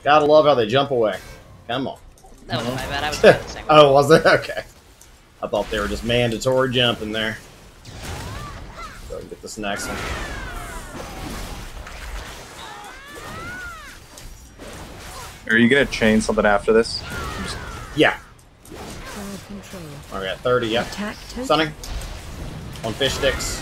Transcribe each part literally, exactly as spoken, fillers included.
Gotta love how they jump away. Come on. That wasn't my bad. I was doing the same. Oh, was it? Okay. I thought they were just mandatory jumping there. Go and get this next one. Are you gonna chain something after this? Just... Yeah. Control. All right, thirty. Yep. Attack token. Stunning. On fish sticks.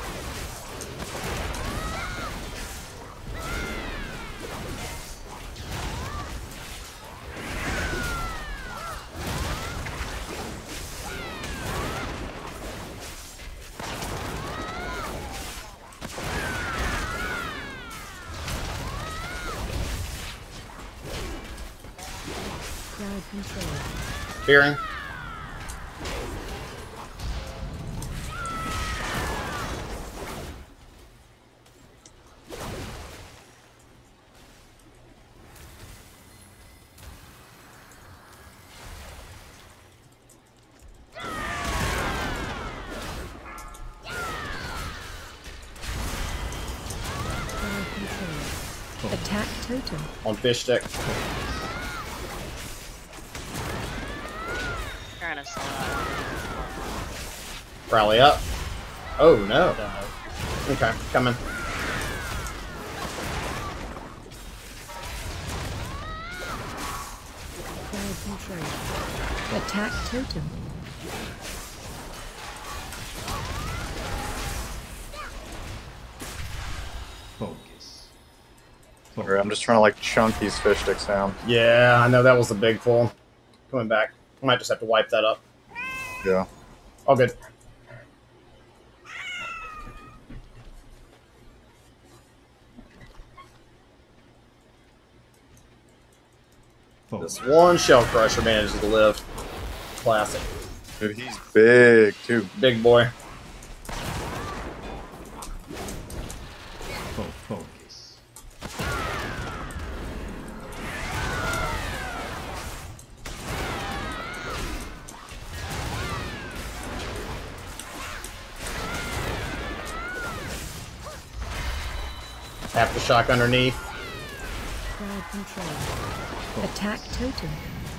Crowd control. Fearing. Crowd control. Attack totem. On fish stick. Trying to slow down. Rally up. Oh, no. Okay, coming. Crowd control. Attack totem. Focus. Alright, I'm just trying to like chunk these fish sticks down. Yeah, I know that was the big pull. Coming back. I might just have to wipe that up. Yeah. All good. Focus. This one shell crusher manages to live. Classic. Dude, he's big too. Big boy. Fo- Focus. Aftershock underneath. Crowd control. Attack totem.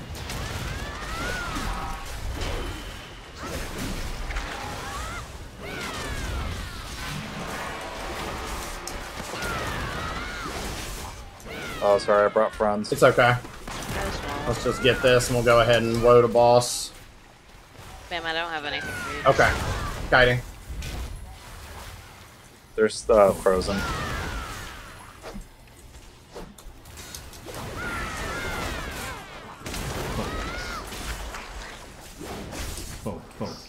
Oh, sorry, I brought friends. It's okay. That was small. Let's just get this and we'll go ahead and woe to boss. Bam, I don't have anything for you. Okay. Guiding. They're uh, frozen. Fo- Focus.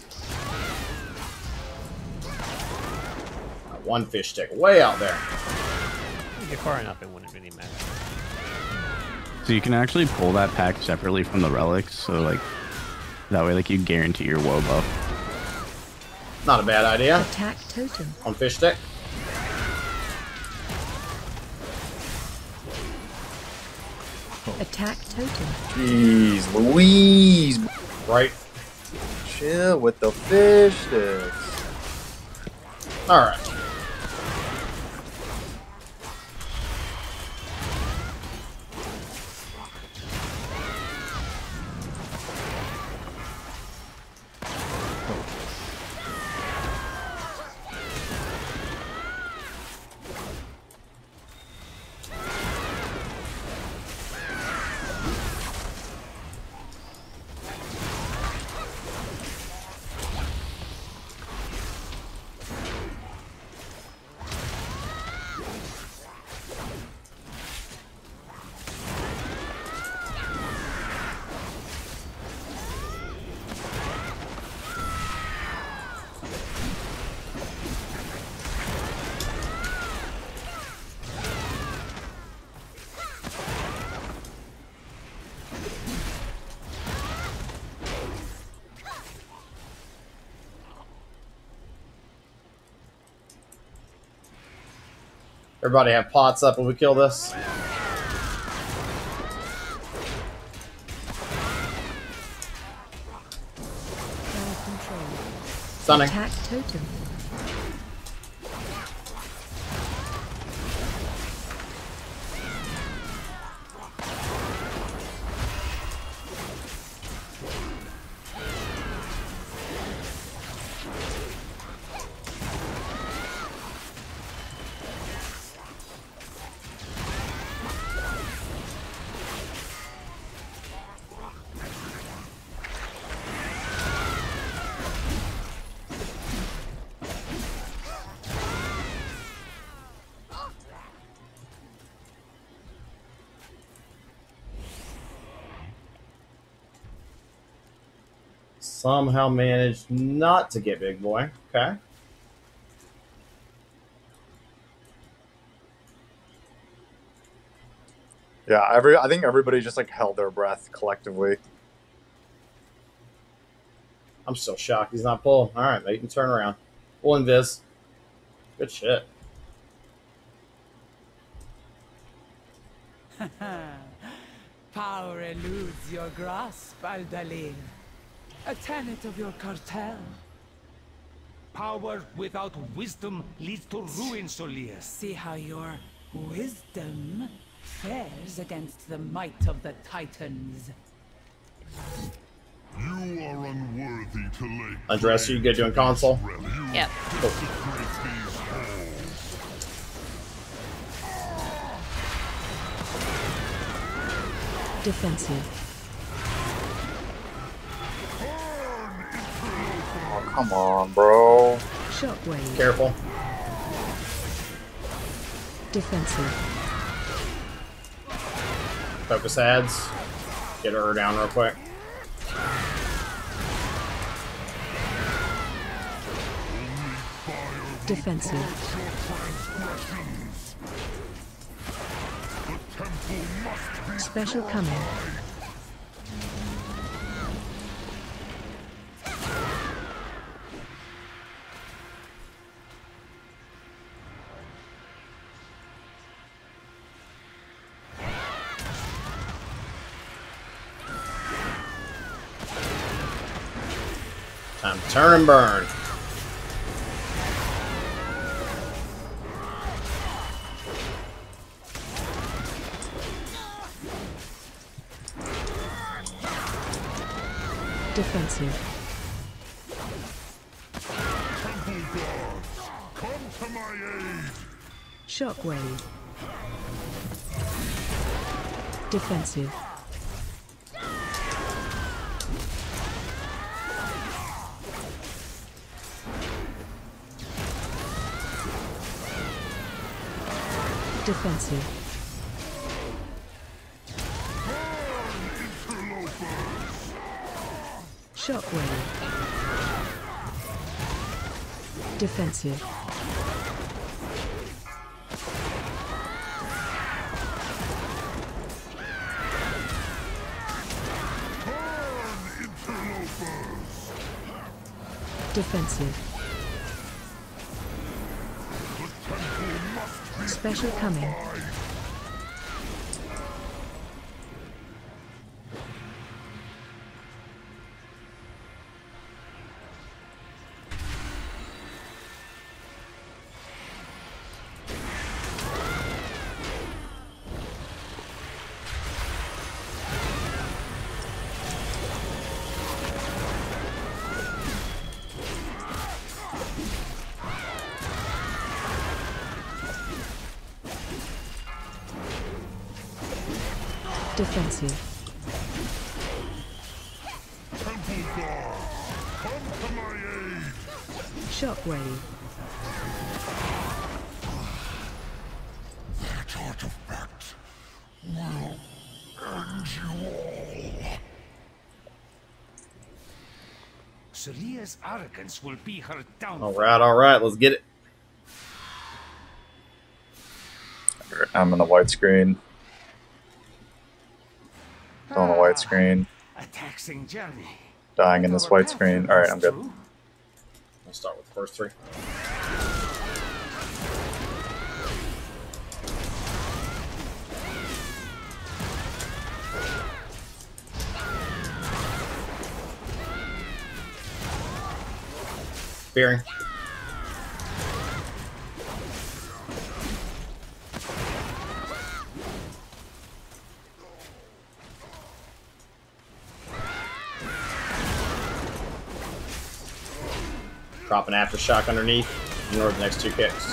One fish stick way out there. You get far enough, it wouldn't really matter. So you can actually pull that pack separately from the relics, so like that way like you guarantee your woe buff. Not a bad idea. Attack totem. On fish stick. Attack totem. Jeez Louise! Right. Chill with the fish sticks. Alright. Everybody have pots up when we kill this. Crowd control. Stunning. Attack totem. Somehow managed not to get big boy. Okay. Yeah, every I think everybody just like held their breath collectively. I'm still shocked he's not pull. All right, mate, can turn around. Full invis. Good shit. Power eludes your grasp, Aldalir. A tenet of your cartel. Power without wisdom leads to ruin, Solius. See how your wisdom fares against the might of the Titans. You are unworthy to lay. Undress, you good doing console? Yep. Cool. Defensive. Oh, come on, bro. Shockwave. Careful. Defensive. Focus ads. Get her down real quick. Defensive. Special coming. Time to turn and burn. Defensive. Temple guards, come to my aid. Shockwave. Defensive. Defensive. Shockwave. Defensive. Defensive. Special coming. Defensive. Temple guards, come to my aid. Shockwave. That artifact will end you all. Solia's arrogance will be her downfall. All right, all right, let's get it. I'm in the white screen. Still on the white screen. A taxing journey. Dying in this white screen. Alright, I'm good. I'll start with the first three. Spearing. Drop an aftershock underneath. Ignore the next two kicks.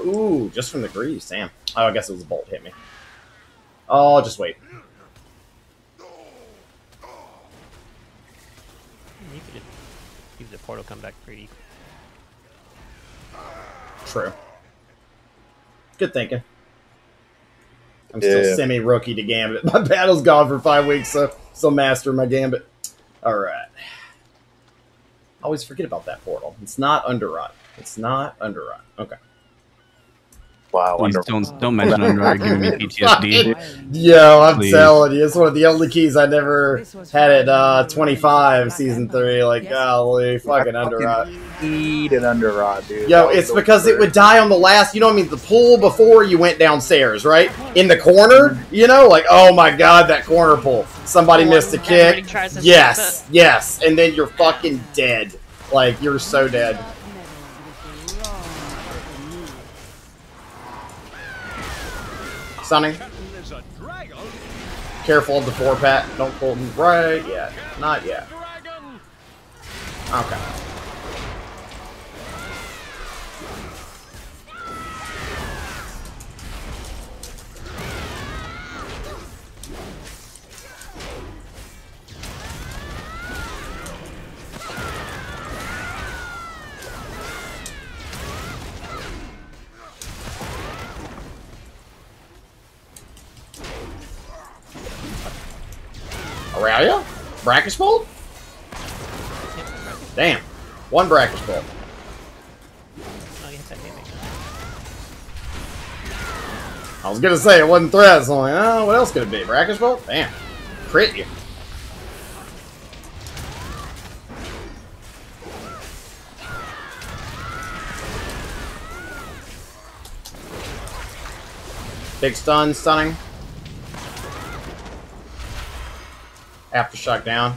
Ooh, just from the grease, damn. Oh, I guess it was a bolt hit me. Oh, just wait. You could just use the portal, come back pretty. True. Good thinking. I'm Yeah. still semi-rookie to Gambit. My battle's gone for five weeks, so still master my Gambit. Alright. Always forget about that portal. It's not Underrot. It's not Underrot. Okay. Wow, Please wonderful. don't don't mention Underrot giving me P T S D. Yo, I'm Please. telling you, it's one of the only keys I never had at uh, twenty-five season three. Like, golly, fucking Underrot. Eat an Underrot, dude. Yo, That was it's so because it great. would die on the last, you know what I mean, the pull before you went downstairs, right? In the corner, you know? Like, oh my god, that corner pull. Somebody The missed a one everybody kick. tries to Yes, skip yes. And then you're fucking dead. Like, you're so dead. Stunning. Careful of the four pat. Don't pull him right yet. Not yet. Okay. Aurelia? Brackish Bolt? Damn. One Brackish Bolt. Oh, you hit that hit me. I was gonna say it wasn't threats. I'm like, oh, what else could it be? Brackish Bolt? Damn. Crit you. Big stun, stunning. Aftershock down.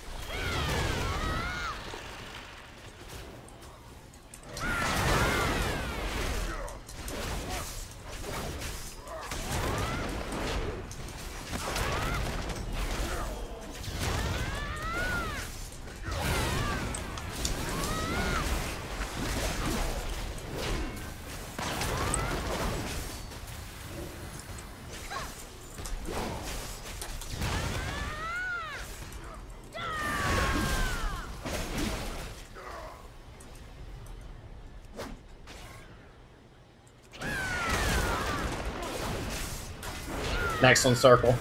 Next one, circle.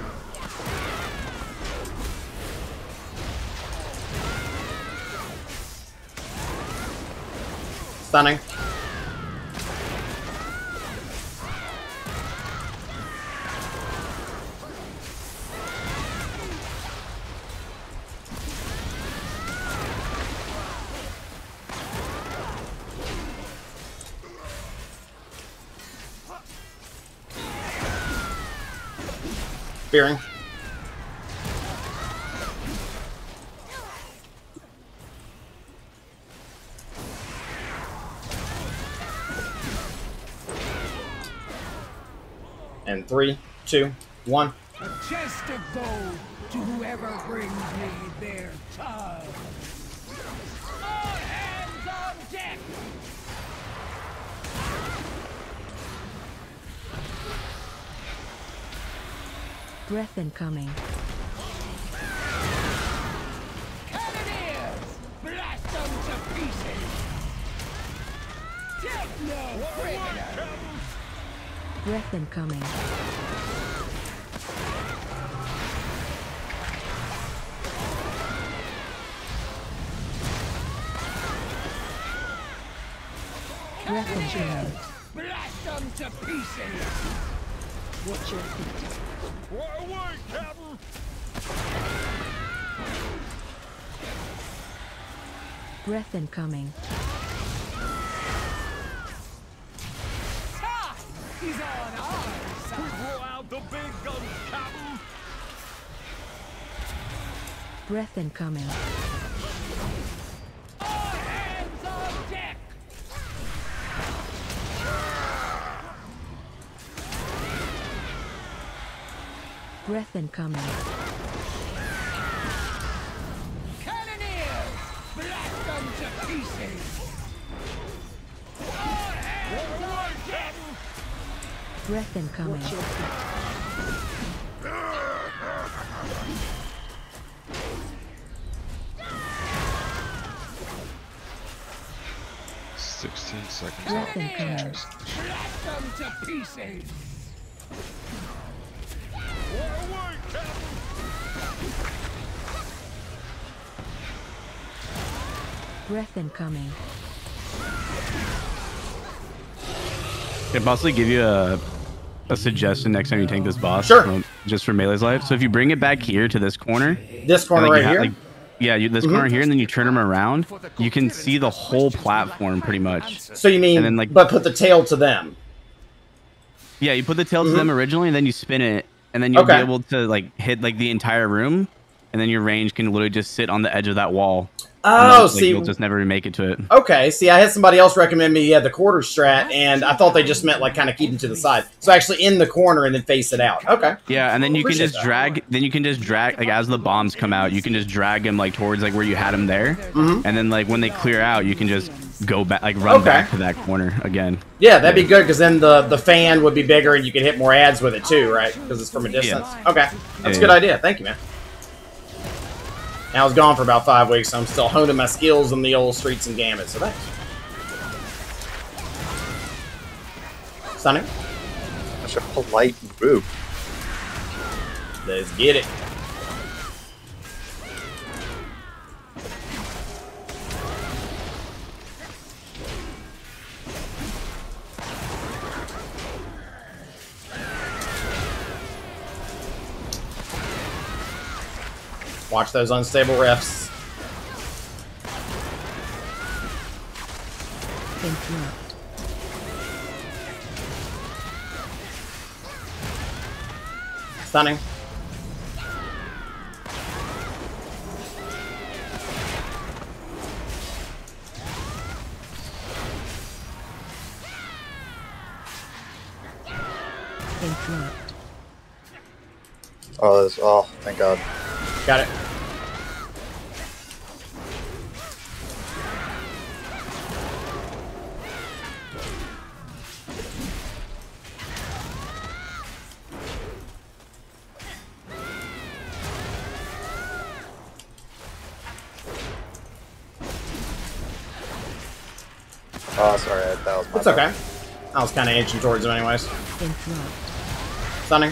Stunning. Spearing. And three, two, one. A chest of gold to whoever brings me their child. All hands on deck! Breath incoming. Cannoneers! Blast them to pieces! Take no prisoner! Breath incoming. Breath incoming. Blast them to pieces! Watch your feet. Right away, Captain! Breath incoming. Ha! He's on our side! Throw out the big guns, Captain! Breath incoming. All hands on deck! Breath incoming. Cannoneers! Blast them to pieces! All hands on Breath incoming. Sixteen seconds. Breath incoming. Blast them to pieces! Breath incoming. Can I possibly give you a a suggestion next time you tank this boss? Sure. um, Just for Melee's life. So if you bring it back here to this corner, This corner and, like, right you ha- here. like, yeah, you, this Mhm. corner here, and then you turn them around, you can see the whole platform pretty much. So you mean, and then, like, but put the tail to them. yeah, you put the tail to Mhm. them originally, and then you spin it, and then you'll Okay. be able to like hit like the entire room, and then your range can literally just sit on the edge of that wall. and Oh, then, like, see, you'll just never make it to it. okay. See, I had somebody else recommend me yeah the quarter strat, and I thought they just meant like kind of keep them to the side. So actually in the corner and then face it out. Okay. Yeah, and then you can Appreciate just that. drag. Then you can just drag like as the bombs come out, you can just drag them like towards like where you had them there, Mhm. and then like when they clear out, you can just go back like run Okay. back to that corner again. Yeah, that'd be good because then the the fan would be bigger and you could hit more ads with it too, right? Because it's from a distance. Okay, that's a Yeah, good yeah. idea. Thank you, man. And I was gone for about five weeks, so I'm still honing my skills in the old streets and gambit. So thanks. Stunning. Such a polite move. Let's get it. Watch those unstable refs. Interrupt. Stunning. Interrupt. Oh, this, oh, thank God. Got it. Oh, sorry, that was my It's okay. I was kind of inching towards him anyways. Interrupt. Stunning.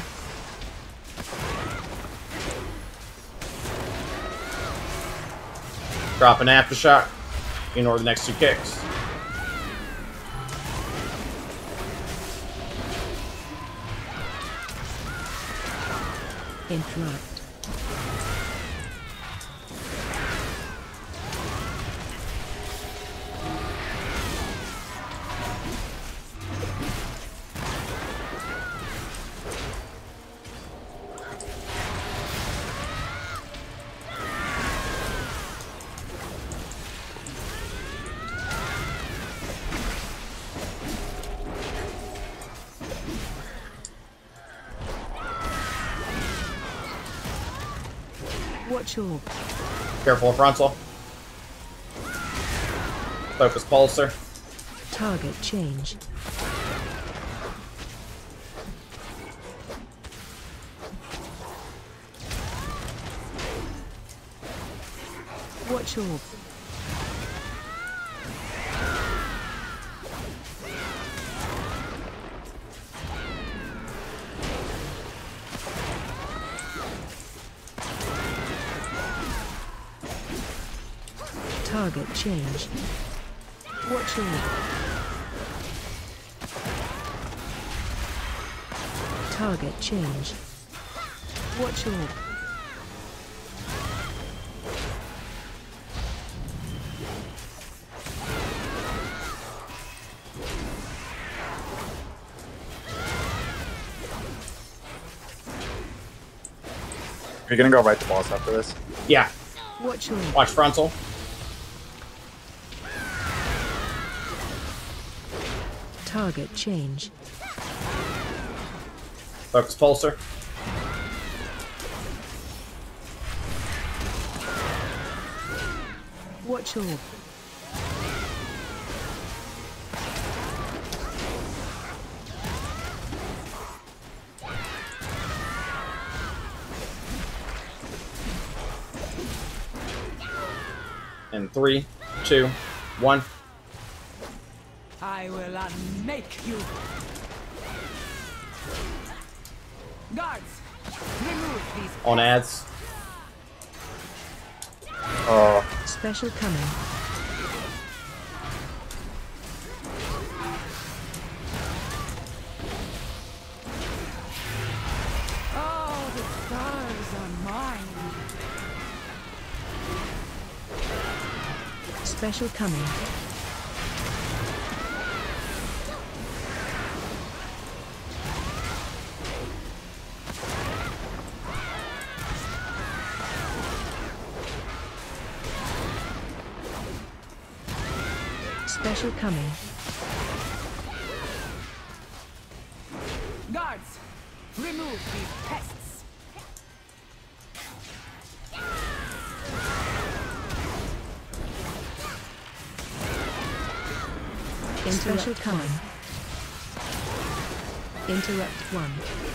Drop an aftershock. Ignore the next two kicks. Interrupt. Watch your Careful of frontal. Focus pulsar. target change. Watch your target change. Watch your target change. Watch your You're gonna go right to boss after this? Yeah. watch your Watch frontal. target change. Focus pulsar. Watch your In three, two, one. I will unmake you. Guards, remove these. On ads. Oh, Special coming. Oh, the stars are mine. Special coming. Special coming. Guards, remove these pests. Special coming. Interrupt one.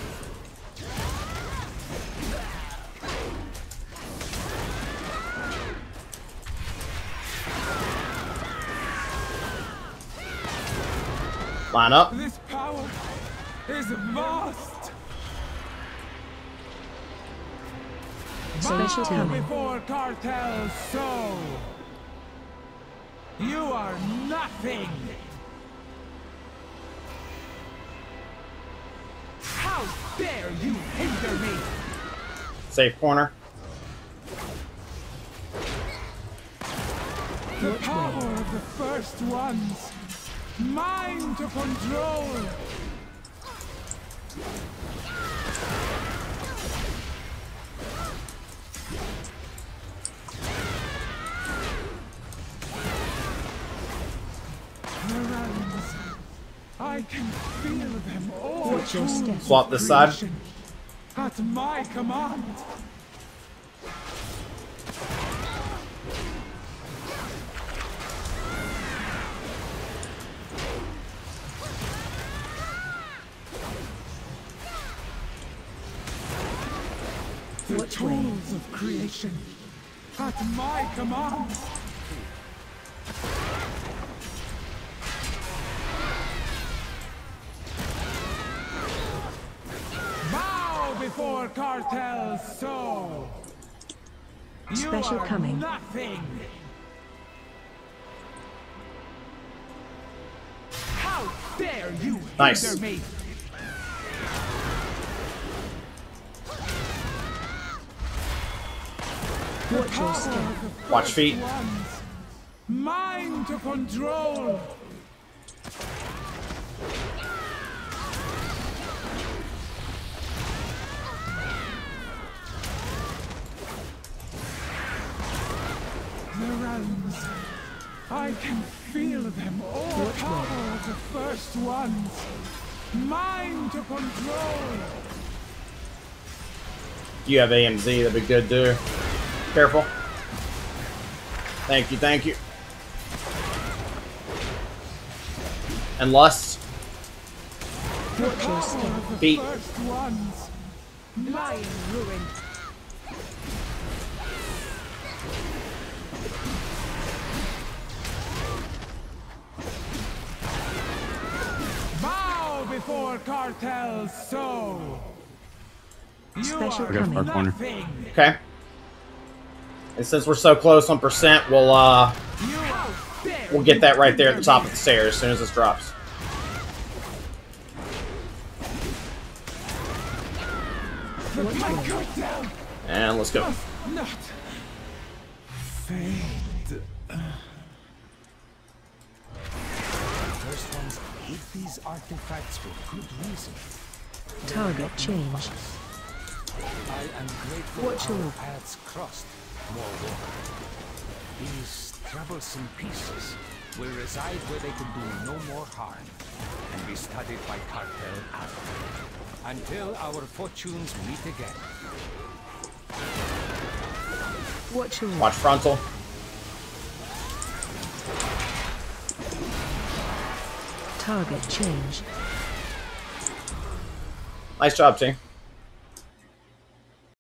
Line up. This power is vast. Special Bow coming. before cartels so. You are nothing. How dare you hinder me? Safe corner. The power of the first ones. Mine to control. Mirans, I can feel them all. Watch your step. Swap this side. At my command. The tools of creation. At my command. Bow before cartels so. You Special are coming. Nothing. How dare you Nice. hinder me? Watch your step. Watch feet. Ones. Mine to control. Mirans, I can feel them all. Power of the first ones. Mine to control. You have A M Z, that'd be good, dude. Careful. Thank you, thank you. And lust. Watch your step. Beat. First ones. Mine ruin. Bow before cartels so. You Special are got far coming. corner. nothing. Okay. And since we're so close on percent, we'll uh You are dare we'll get that right there at the hinder top me. of the stairs as soon as this drops. The Piker down. And let's go. Not fade. First ones hid these artifacts for good reason. Target change. I am grateful Watch our your- paths crossed. More war. These troublesome pieces will reside where they can do no more harm and be studied by cartel after. Until our fortunes meet again. Watch your Watch frontal. target change. Nice job, team.